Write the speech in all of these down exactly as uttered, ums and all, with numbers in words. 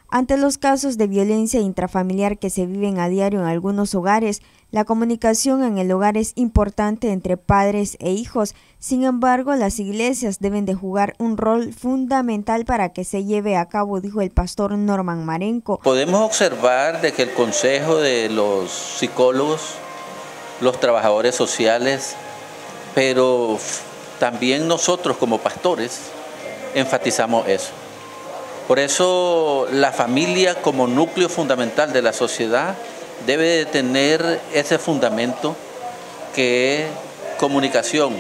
Ante los casos de violencia intrafamiliar que se viven a diario en algunos hogares, la comunicación en el hogar es importante entre padres e hijos. Sin embargo, las iglesias deben de jugar un rol fundamental para que se lleve a cabo, dijo el pastor Norman Marenco. Podemos observar de que el consejo de los psicólogos, los trabajadores sociales, pero también nosotros como pastores enfatizamos eso. Por eso la familia como núcleo fundamental de la sociedad debe de tener ese fundamento que es comunicación.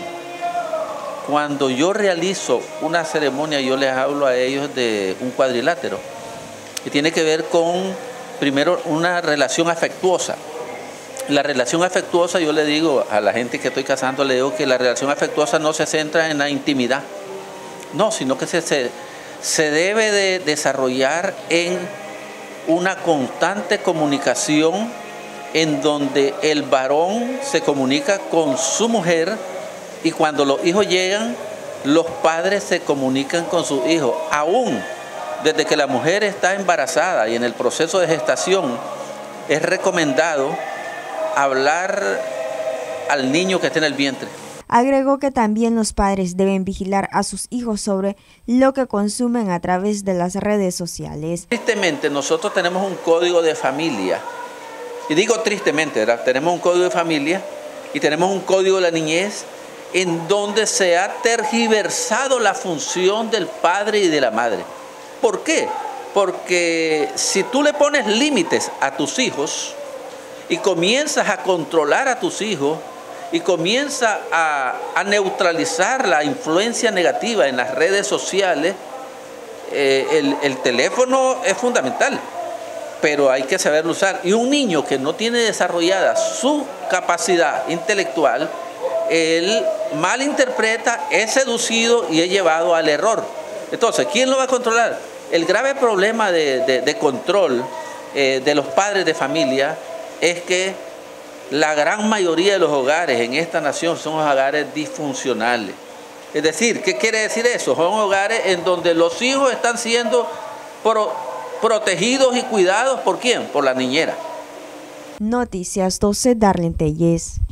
Cuando yo realizo una ceremonia, yo les hablo a ellos de un cuadrilátero y tiene que ver con, primero, una relación afectuosa. La relación afectuosa, yo le digo a la gente que estoy casando, le digo que la relación afectuosa no se centra en la intimidad, no, sino que se, se, se debe de desarrollar en una constante comunicación en donde el varón se comunica con su mujer y cuando los hijos llegan, los padres se comunican con sus hijos. Aún desde que la mujer está embarazada y en el proceso de gestación, es recomendado hablar al niño que está en el vientre. Agregó que también los padres deben vigilar a sus hijos sobre lo que consumen a través de las redes sociales. Tristemente, nosotros tenemos un código de familia. Y digo tristemente, ¿verdad? Tenemos un código de familia y tenemos un código de la niñez en donde se ha tergiversado la función del padre y de la madre. ¿Por qué? Porque si tú le pones límites a tus hijos y comienzas a controlar a tus hijos y comienzas a, a neutralizar la influencia negativa en las redes sociales, eh, el, el teléfono es fundamental, pero hay que saberlo usar. Y un niño que no tiene desarrollada su capacidad intelectual, él malinterpreta, es seducido y es llevado al error. Entonces, ¿quién lo va a controlar? El grave problema de, de, de control eh, de los padres de familia es que la gran mayoría de los hogares en esta nación son hogares disfuncionales. Es decir, ¿qué quiere decir eso? Son hogares en donde los hijos están siendo pro, protegidos y cuidados, ¿por quién? Por la niñera. Noticias doce, Darlene Telles.